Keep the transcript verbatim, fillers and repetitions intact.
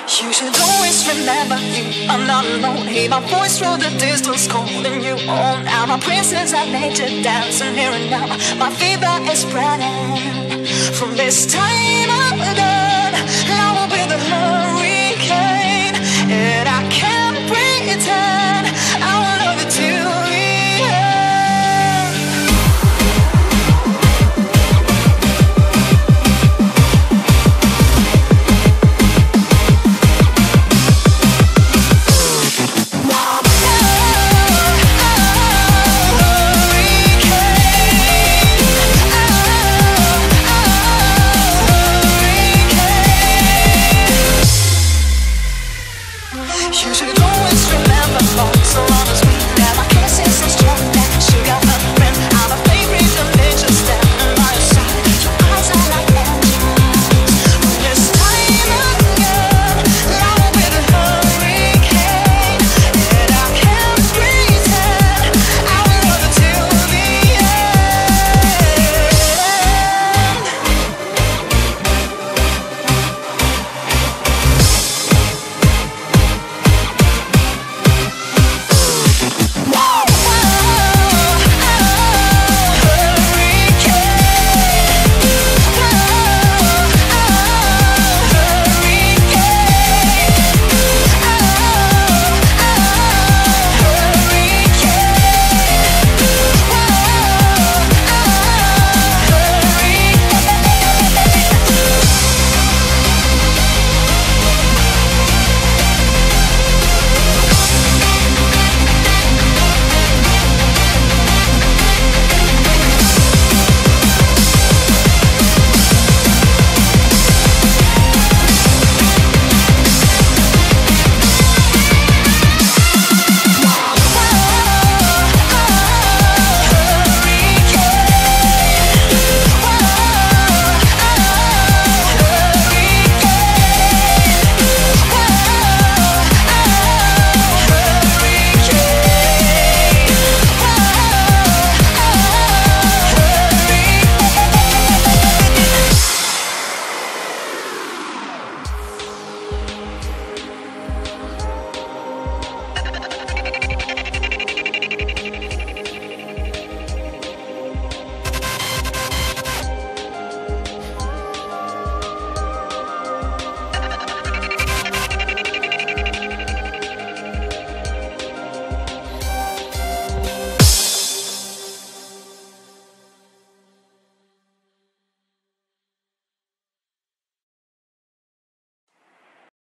You should always remember you are not alone. Hear my voice through the distance, calling you on. Now my princess, I nature dancing here and now. My fever is spreading from this time on. I will be the hurricane, and I can't pretend I will love you till the end. You should go.